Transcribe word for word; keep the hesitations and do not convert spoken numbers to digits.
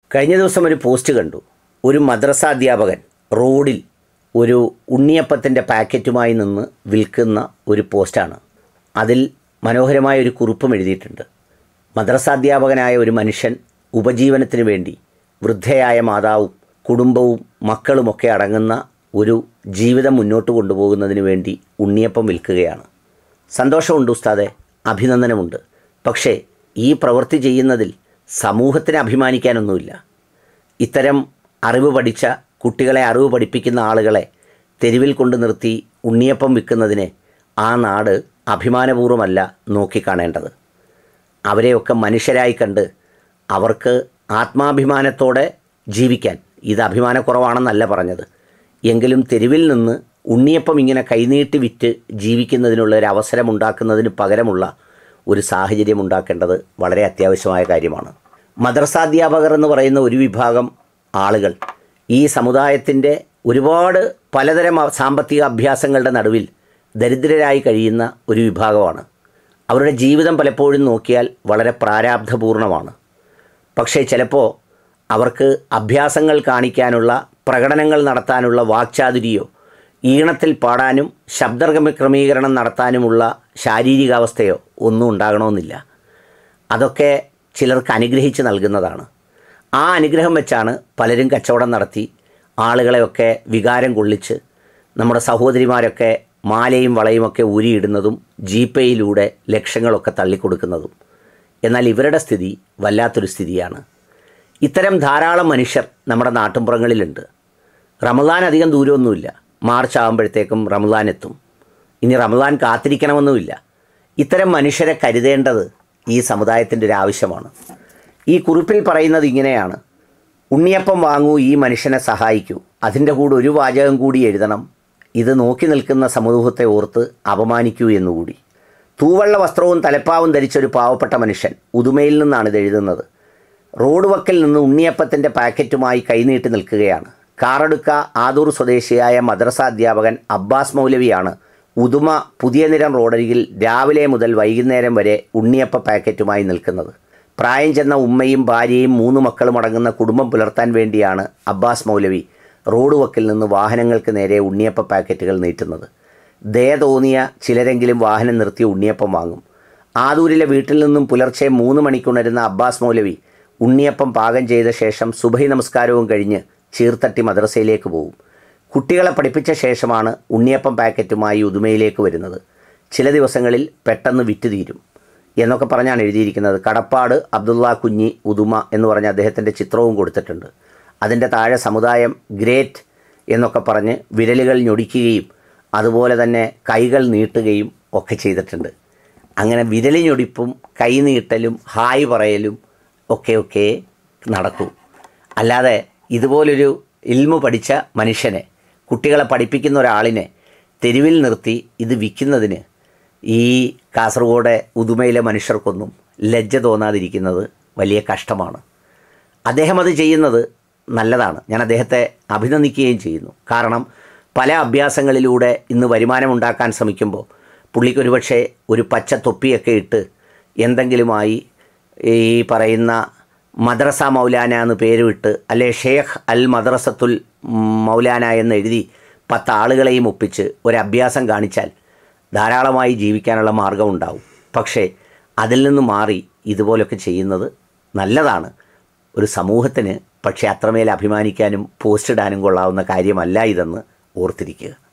കഴിഞ്ഞ ദിവസം ഒരു പോസ്റ്റ് കണ്ടു. ഒരു മദ്രസ അധ്യാപകൻ റോഡിൽ ഒരു ഉണ്ണിയപ്പത്തിൻ്റെ പാക്കറ്റുമായി നിന്ന് വിൽക്കുന്ന ഒരു പോസ്റ്റാണ്. അതിൽ മനോഹരമായ ഒരു കുറിപ്പും എഴുതിയിട്ടുണ്ട്. മദ്രസ അധ്യാപകനായ ഒരു മനുഷ്യൻ ഉപജീവനത്തിന് വേണ്ടി വൃദ്ധയായ മാതാവും കുടുംബവും മക്കളുമൊക്കെ അടങ്ങുന്ന ഒരു ജീവിതം മുന്നോട്ട് കൊണ്ടുപോകുന്നതിന് വേണ്ടി ഉണ്ണിയപ്പം വിൽക്കുകയാണ്. സന്തോഷമുണ്ട് ഉസ്താദെ, അഭിനന്ദനമുണ്ട്. പക്ഷേ ഈ പ്രവൃത്തി ചെയ്യുന്നതിൽ സമൂഹത്തിന് അഭിമാനിക്കാനൊന്നുമില്ല. ഇത്തരം അറിവ് പഠിച്ച കുട്ടികളെ അറിവ് പഠിപ്പിക്കുന്ന ആളുകളെ തെരുവിൽ കൊണ്ട് നിർത്തി ഉണ്ണിയപ്പം വിൽക്കുന്നതിനെ ആ നാട് അഭിമാനപൂർവ്വമല്ല നോക്കിക്കാണേണ്ടത്. അവരെയൊക്കെ മനുഷ്യരായി കണ്ട് അവർക്ക് ആത്മാഭിമാനത്തോടെ ജീവിക്കാൻ, ഇത് അഭിമാനക്കുറവാണെന്നല്ല പറഞ്ഞത്, എങ്കിലും തെരുവിൽ നിന്ന് ഉണ്ണിയപ്പം ഇങ്ങനെ കൈനീട്ടി വിറ്റ് ജീവിക്കുന്നതിനുള്ള ഒരു അവസരം ഉണ്ടാക്കുന്നതിന് പകരമുള്ള ഒരു സാഹചര്യം ഉണ്ടാക്കേണ്ടത് വളരെ അത്യാവശ്യമായ കാര്യമാണ്. മദ്രസാധ്യാപകർ എന്ന് പറയുന്ന ഒരു വിഭാഗം ആളുകൾ ഈ സമുദായത്തിൻ്റെ ഒരുപാട് പലതരം സാമ്പത്തിക അഭ്യാസങ്ങളുടെ നടുവിൽ ദരിദ്രരായി കഴിയുന്ന ഒരു വിഭാഗമാണ്. അവരുടെ ജീവിതം പലപ്പോഴും നോക്കിയാൽ വളരെ പ്രാരാബ്ധപൂർണമാണ്. പക്ഷേ ചിലപ്പോൾ അവർക്ക് അഭ്യാസങ്ങൾ കാണിക്കാനുള്ള, പ്രകടനങ്ങൾ നടത്താനുള്ള വാക്ചാതുരിയോ ഈണത്തിൽ പാടാനും ശബ്ദക്രമീകരണം നടത്താനുമുള്ള ശാരീരികാവസ്ഥയോ ഒന്നും ഉണ്ടാകണമെന്നില്ല. അതൊക്കെ ചിലർക്ക് അനുഗ്രഹിച്ച് നൽകുന്നതാണ്. ആ അനുഗ്രഹം വെച്ചാണ് പലരും കച്ചവടം നടത്തി ആളുകളെയൊക്കെ വികാരം കൊള്ളിച്ച് നമ്മുടെ സഹോദരിമാരൊക്കെ മാലയും വളയുമൊക്കെ ഊരിയിടുന്നതും ജീപ്പയിലൂടെ ലക്ഷങ്ങളൊക്കെ തള്ളിക്കൊടുക്കുന്നതും. എന്നാൽ ഇവരുടെ സ്ഥിതി വല്ലാത്തൊരു സ്ഥിതിയാണ്. ഇത്തരം ധാരാളം മനുഷ്യർ നമ്മുടെ നാട്ടിൻപുറങ്ങളിലുണ്ട്. റമദാൻ അധികം ദൂരമൊന്നുമില്ല. മാർച്ച് ആകുമ്പോഴത്തേക്കും റമദാൻ എത്തും. ഇനി റമദാൻ കാത്തിരിക്കണമെന്നുമില്ല. ഇത്തരം മനുഷ്യരെ കരുതേണ്ടത് ഈ സമുദായത്തിൻ്റെ ഒരു ആവശ്യമാണ്. ഈ കുറിപ്പിൽ പറയുന്നത് ഇങ്ങനെയാണ്: ഉണ്ണിയപ്പം വാങ്ങൂ, ഈ മനുഷ്യനെ സഹായിക്കൂ. അതിൻ്റെ കൂടെ ഒരു വാചകം കൂടി എഴുതണം: ഇത് നോക്കി നിൽക്കുന്ന സമൂഹത്തെ ഓർത്ത് അപമാനിക്കൂ എന്നുകൂടി. തൂവള്ള വസ്ത്രവും തലപ്പാവും ധരിച്ചൊരു പാവപ്പെട്ട മനുഷ്യൻ ഉദുമയിൽ നിന്നാണ് ഇത് എഴുതുന്നത്. റോഡ് വക്കിൽ നിന്ന് ഉണ്ണിയപ്പത്തിൻ്റെ പാക്കറ്റുമായി കൈനീട്ടി നിൽക്കുകയാണ്. കാറടുക്ക ആദൂർ സ്വദേശിയായ മദ്രസ അധ്യാപകൻ അബ്ബാസ് മൗലവിയാണ് ഉദുമ പുതിയ നിരം റോഡരികിൽ രാവിലെ മുതൽ വൈകുന്നേരം വരെ ഉണ്ണിയപ്പ പാക്കറ്റുമായി നിൽക്കുന്നത്. പ്രായം ചെന്ന ഉമ്മയും ഭാര്യയും മൂന്ന് മക്കളും അടങ്ങുന്ന കുടുംബം പുലർത്താൻ വേണ്ടിയാണ് അബ്ബാസ് മൗലവി റോഡ് വക്കിൽ നിന്ന് വാഹനങ്ങൾക്ക് നേരെ ഉണ്ണിയപ്പ പാക്കറ്റുകൾ നീട്ടുന്നത്. ദയ തോന്നിയ ചിലരെങ്കിലും വാഹനം നിർത്തി ഉണ്ണിയപ്പം വാങ്ങും. ആദൂരിലെ വീട്ടിൽ നിന്നും പുലർച്ചെ മൂന്ന് മണിക്കുണരുന്ന അബ്ബാസ് മൗലവി ഉണ്ണിയപ്പം പാകം ചെയ്ത ശേഷം സുബഹി നമസ്കാരവും കഴിഞ്ഞ് ചീർത്തട്ടി മദ്രസയിലേക്ക് പോകും. കുട്ടികളെ പഠിപ്പിച്ച ശേഷമാണ് ഉണ്ണിയപ്പം പാക്കറ്റുമായി ഉദുമയിലേക്ക് വരുന്നത്. ചില ദിവസങ്ങളിൽ പെട്ടെന്ന് വിറ്റുതീരും എന്നൊക്കെ പറഞ്ഞാണ് എഴുതിയിരിക്കുന്നത്. കടപ്പാട് അബ്ദുള്ള കുഞ്ഞി ഉദുമ എന്ന് പറഞ്ഞ അദ്ദേഹത്തിൻ്റെ ചിത്രവും കൊടുത്തിട്ടുണ്ട്. അതിൻ്റെ താഴെ സമുദായം ഗ്രേറ്റ് എന്നൊക്കെ പറഞ്ഞ് വിരലുകൾ ഞൊടിക്കുകയും അതുപോലെ തന്നെ കൈകൾ നീട്ടുകയും ഒക്കെ ചെയ്തിട്ടുണ്ട്. അങ്ങനെ വിരൽ ഞൊടിപ്പും കൈ നീട്ടലും ഹായ് പറയലും ഒക്കെ ഒക്കെ നടക്കൂ. അല്ലാതെ ഇതുപോലൊരു ഇൽമു പഠിച്ച മനുഷ്യനെ, കുട്ടികളെ പഠിപ്പിക്കുന്ന ഒരാളിനെ തെരുവിൽ നിർത്തി ഇത് വിൽക്കുന്നതിന് ഈ കാസർഗോഡ് ഉദുമയിലെ മനുഷ്യർക്കൊന്നും ലജ്ജ തോന്നാതിരിക്കുന്നത് വലിയ കഷ്ടമാണ്. അദ്ദേഹം അത് ചെയ്യുന്നത് നല്ലതാണ്. ഞാൻ അദ്ദേഹത്തെ അഭിനന്ദിക്കുകയും ചെയ്യുന്നു. കാരണം പല അഭ്യാസങ്ങളിലൂടെ ഇന്ന് വരുമാനമുണ്ടാക്കാൻ ശ്രമിക്കുമ്പോൾ പുള്ളിക്കൊരു പക്ഷേ ഒരു പച്ച തൊപ്പിയൊക്കെ ഇട്ട് എന്തെങ്കിലുമായി ഈ പറയുന്ന മദ്രസ മൗലാന എന്ന് പേരുവിട്ട്, അല്ലെ ഷേഖ് അൽ മദ്രസത്തുൽ മൗലാന എന്ന് എഴുതി പത്ത് ആളുകളെയും ഒപ്പിച്ച് ഒരഭ്യാസം കാണിച്ചാൽ ധാരാളമായി ജീവിക്കാനുള്ള മാർഗമുണ്ടാവും. പക്ഷേ അതിൽ നിന്ന് മാറി ഇതുപോലൊക്കെ ചെയ്യുന്നത് നല്ലതാണ് ഒരു സമൂഹത്തിന്. പക്ഷേ അത്രമേൽ അഭിമാനിക്കാനും പോസ്റ്റ് ഇടാനും കൊള്ളാവുന്ന കാര്യമല്ല ഇതെന്ന് ഓർത്തിരിക്കുക.